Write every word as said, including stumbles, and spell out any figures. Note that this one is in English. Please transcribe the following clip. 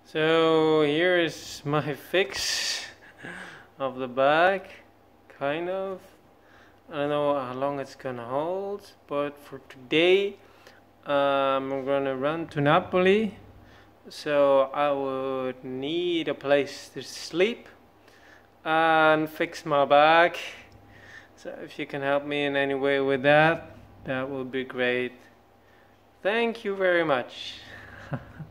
So here is my fix of the back, kind of. I don't know how long it's gonna hold, but for today um, I'm gonna run to Napoli, so I would need a place to sleep and fix my back. So if you can help me in any way with that, that would be great. Thank you very much.